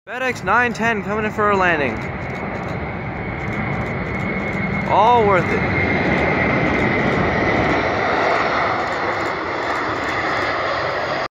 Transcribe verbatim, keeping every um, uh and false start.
FedEx nine ten coming in for a landing. All worth it.